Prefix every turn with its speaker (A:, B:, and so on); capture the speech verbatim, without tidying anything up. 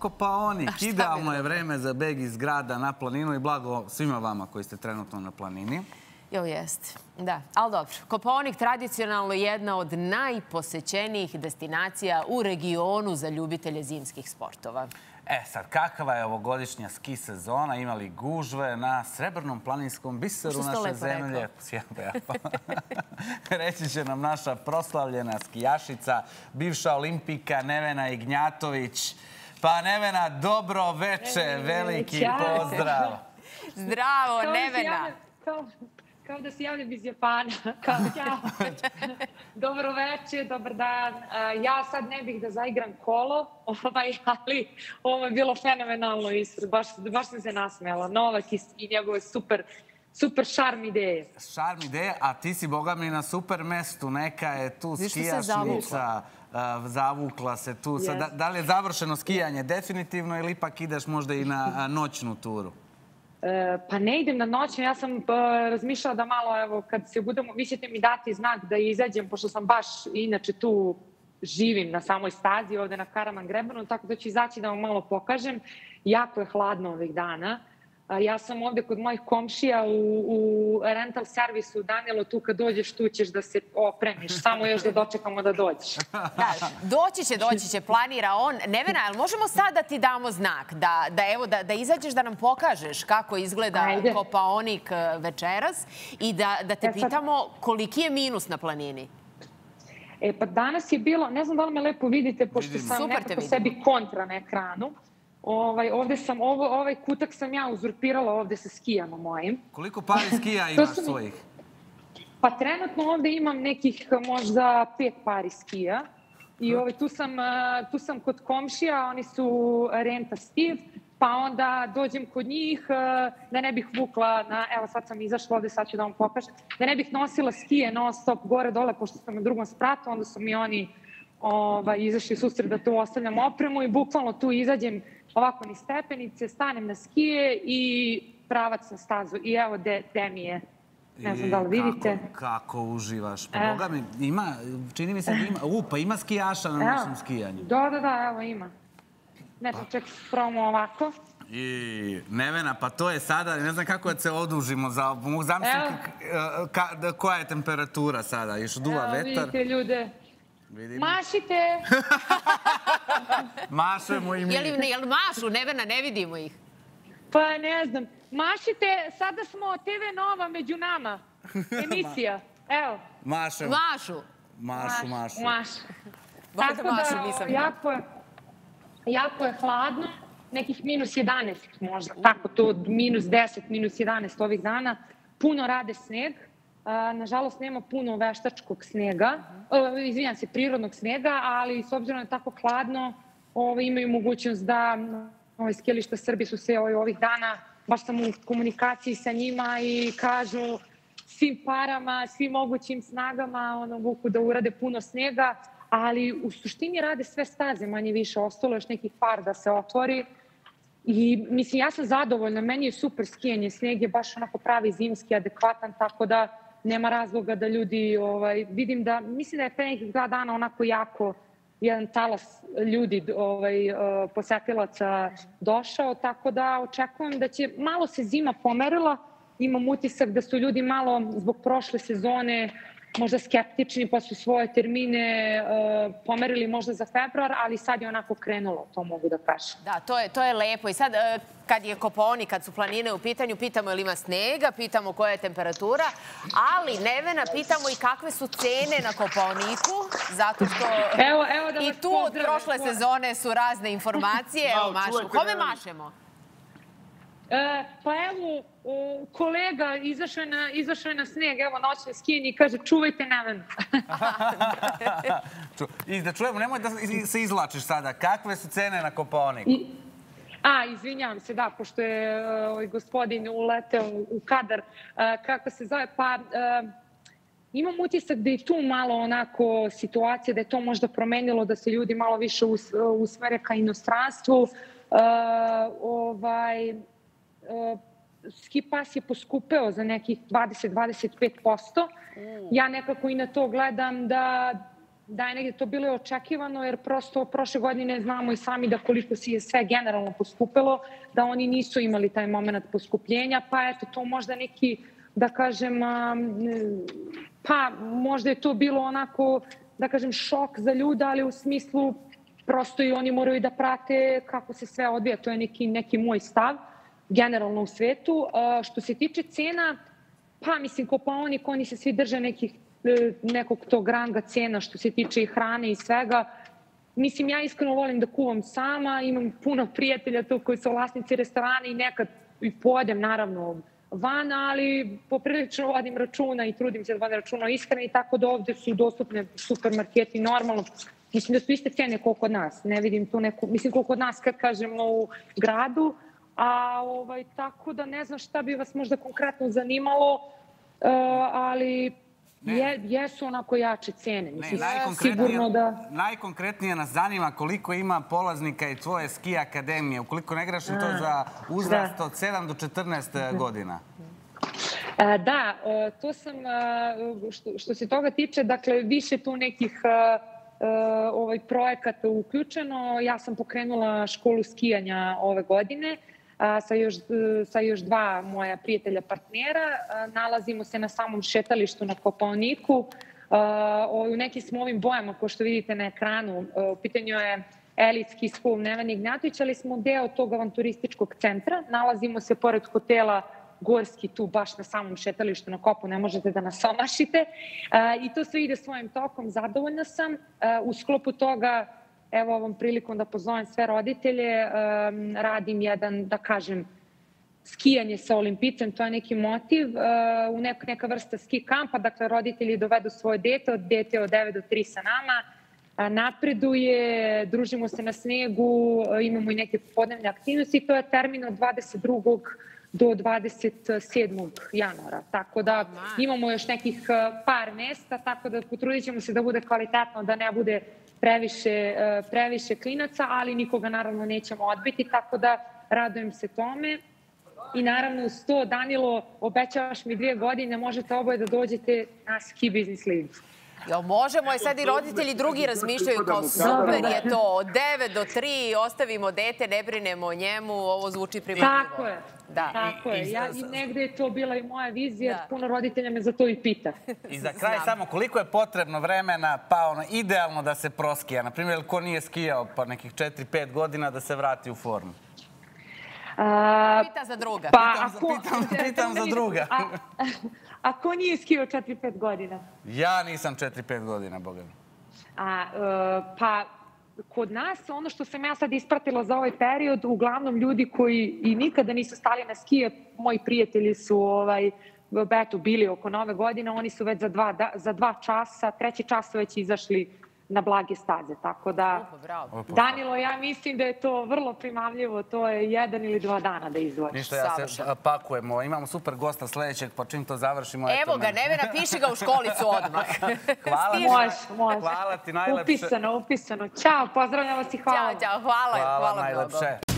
A: Kopaonik, idealno je vreme za beg iz grada na planinu i blago svima vama koji ste trenutno na planini.
B: Jo, jeste. Da, ali dobro. Kopaonik tradicionalno je jedna od najposećenijih destinacija u regionu za ljubitelje zimskih sportova.
A: E sad, kakva je ovogodišnja ski sezona? Imali gužve na srebrnom planinskom biseru naše zemlje? Reći će nam naša proslavljena skijašica, bivša olimpijka Nevena Ignjatović. Pa Nevena, dobro veče, veliki pozdrav.
B: Zdravo, Nevena.
C: Kao da se javljam iz Japana. Dobro veče, dobar dan. Ja sad ne bih da zaigram kolo, ali ovo je bilo fenomenalno ispred. Baš sam se nasmejala. Novak i njegove super Super šarm ideje.
A: Šarm ideje, a ti si, boga mi, na super mestu. Neka je tu skijašnica, zavukla se tu. Da li je završeno skijanje definitivno ili ipak ideš možda i na noćnu turu?
C: Pa ne idem na noćnu. Ja sam razmišljala da malo, evo, kad se budemo, vi ćete mi dati znak da izađem, pošto sam baš inače tu živim na samoj stazi ovde na Karaman Grebanu, tako da ću izaći da vam malo pokažem. Jako je hladno ovih dana. Ja sam ovde kod mojih komšija u rental servisu. Danilo, tu kad dođeš, tu ćeš da se opremiš. Samo još da dočekamo da dođeš.
B: Doći će, doći će, planira on. Nevena, ali možemo sad da ti damo znak? Da izađeš da nam pokažeš kako izgleda Kopaonik večeras i da te pitamo koliki je minus na planini?
C: E, pa danas je bilo, ne znam da li me lepo vidite, pošto sam nekako sebi kontra na ekranu. Ovde sam, ovaj kutak sam ja uzurpirala ovde sa skijama mojim.
A: Koliko pari skija imaš svojih?
C: Pa trenutno ovde imam nekih možda pet pari skija. I tu sam kod komšija, oni su renta stiv, pa onda dođem kod njih da ne bih vukla, evo sad sam izašla ovde, sad ću da vam pokažem, da ne bih nosila skije non stop gore dole, pošto sam na drugom spratu, onda su mi oni izašli susret da tu ostavljam opremu i bukvalno tu izađem ovako ni stepenice, stanem na skije i pravac na stazu. I evo gde mi je. Ne znam da li vidite.
A: Kako uživaš. Pa Boga mi, ima, čini mi se da ima, u, pa ima skijaša na noćnom skijanju.
C: Da, da, da, evo ima. Ne znam, ček, probamo ovako.
A: I Nevena, pa to je sada, ne znam kako da se odužimo, mogu zamisliti koja je temperatura sada, još duva vetar.
C: Evo vidite ljude. Mašite!
A: Mašemo i mi.
B: Je li mašu, Nevena, ne vidimo ih?
C: Pa ne znam. Mašite, sada smo te ve Nova među nama. Emisija. Evo.
A: Mašemo.
B: Mašu.
A: Mašu, mašu.
C: Mašu.
B: Tako da,
C: jako je hladno. Nekih minus jedanaest možda. Tako to, minus deset, minus jedanaest ovih dana. Puno rade sneg. Nažalost, nema puno veštačkog snega, izvinjam se, prirodnog snega, ali s obzirom da je tako hladno, imaju mogućnost da skijališta Srbije su se ovih dana, baš sam u komunikaciji sa njima i kažu svim parama, svim mogućim snagama vuku da urade puno snega, ali u suštini rade sve staze, manje više, ostalo još nekih par da se otvori. I mislim, ja sam zadovoljna, meni je super skijanje, sneg je baš onako pravi zimski, adekvatan, tako da nema razloga da ljudi, vidim da, mislim da je pre nekih dva dana onako jako jedan talas ljudi, posetilaca došao, tako da očekujem da će, malo se zima pomerila, imam utisak da su ljudi malo zbog prošle sezone možda skeptični pa su svoje termine pomerili možda za februar, ali sad je onako krenulo, to mogu da kažem.
B: Da, to je lepo. I sad, kad je Kopaonik, kad su planine u pitanju, pitamo je li ima snega, pitamo koja je temperatura, ali Nevena, pitamo i kakve su cene na Kopaoniku, zato što i tu od prošle sezone su razne informacije. Evo, mašemo. Kome mašemo?
C: Pa evo, kolega izašao je na sneg, evo noćne skijanje i kaže čuvajte Nevenu.
A: I da čujemo, nemoj da se izlačiš sada, kakve su cene na Kopaoniku?
C: A, izvinjavam se, da, pošto je gospodin uleteo u kadar, kako se zove, pa imam utisak da je tu malo onako situacija, da je to možda promenilo, da se ljudi malo više usmere ka inostranstvu. Ovaj... ski pas je poskupeo za nekih dvadeset do dvadeset pet posto. Ja nekako i na to gledam da da je negdje to bilo očekivano, jer prosto prošle godine znamo i sami da koliko si je sve generalno poskupilo, da oni nisu imali taj moment poskupljenja, pa eto, to možda neki, da kažem, pa možda je to bilo onako, da kažem, šok za ljude, ali u smislu prosto i oni moraju da prate kako se sve odvija. To je neki, neki moj stav, generalno u svetu. Što se tiče cena, pa mislim, Kopaonik, oni se svi drže nekih, nekog tog ranga cena što se tiče i hrane i svega. Mislim, ja iskreno volim da kuvam sama, imam puno prijatelja tu koji su vlasnici restorana i nekad i pojedem, naravno, van, ali poprilično vodim računa i trudim se da vodim računa o ishrani, tako da ovde su dostupne supermarketi normalno. Mislim da su iste cene koliko kod nas. Ne vidim tu neku, mislim koliko kod nas kad kažemo u gradu, a ovaj, tako da ne znam šta bi vas možda konkretno zanimalo, uh, ali je, jesu onako jače cene. Mislim,
A: ne, najkonkretnije, da... najkonkretnije nas zanima koliko ima polaznika i tvoje ski akademije. Ukoliko ne grešim, to je za uzrast od sedam do četrnaest godina.
C: Da, to sam, što, što se toga tiče, dakle, više tu nekih ovaj projekata uključeno. Ja sam pokrenula školu skijanja ove godine sa još, sa još dva moja prijatelja partnera. Nalazimo se na samom šetalištu na Kopaoniku. U nekim smo ovim bojama, kao što vidite na ekranu. U pitanju je Elite Ski School Nevena Ignjatović, ali smo deo tog avanturističkog centra. Nalazimo se pored hotela Gorski, tu baš na samom šetalištu na Kopu, ne možete da nas omašite. I to sve ide svojim tokom, zadovoljna sam. U sklopu toga, evo ovom prilikom da pozovem sve roditelje, radim jedan, da kažem, skijanje sa olimpicem, to je neki motiv, u neka, neka vrsta ski kampa, dakle roditelji dovedu svoje dete, od dete od devet do tri sa nama, napreduje, družimo se na snegu, imamo i neke popodnevne aktivnosti, to je termin od dvadeset drugog do dvadeset sedmog januara. Tako da imamo još nekih par mesta, tako da potrudit ćemo se da bude kvalitetno, da ne bude previše, previše klinaca, ali nikoga naravno nećemo odbiti, tako da radujem se tome. I naravno uz to, Danilo, obećavaš mi dvije godine, možete oboje da dođete na Ski Business League.
B: Jel možemo? I sad i roditelji drugi razmišljaju kao super je to. Od devet do tri ostavimo dete, ne brinemo o njemu, ovo zvuči primamljivo.
C: Tako je. Tako je. Ja i negde je to bila i moja vizija, puno roditelja me za to i pita.
A: I za kraj samo, koliko je potrebno vremena, pa ono, idealno da se proskija? Naprimjer, ko nije skijao pa nekih četiri pet godina da se vrati u formu?
B: Pita za druga.
A: Pitam za druga.
C: A ko nije skijao četiri pet godina?
A: Ja nisam četiri pet godina, boga mi.
C: Pa, kod nas, ono što sam ja sad ispratila za ovaj period, uglavnom ljudi koji i nikada nisu stali na skije, moji prijatelji su eto, bili oko nove godine, oni su već za dva časa, treći čas su već izašli na blage staze. Tako da, Danilo, ja mislim da je to vrlo primamljivo. To je jedan ili dva dana da izvojiš.
A: Ništa, ja se pakujemo. Imamo super gosta sljedećeg, pa čim to završimo...
B: Evo ga, Nevena, piši ga u školicu odmah.
A: Hvala ti.
C: Može, može.
A: Hvala ti najlepše.
C: Upisano, upisano. Ćao, pozdravljam vas i hvala.
B: Ćao, ćao, hvala.
A: Hvala najlepše.